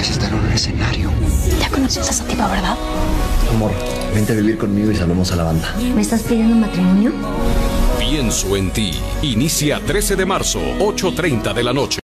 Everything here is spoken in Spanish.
querías estar en un escenario. Ya conoces a esa tipa, ¿verdad? Amor, vente a vivir conmigo y salvamos a la banda. ¿Me estás pidiendo matrimonio? Pienso en ti. Inicia 13 de marzo, 8:30 de la noche.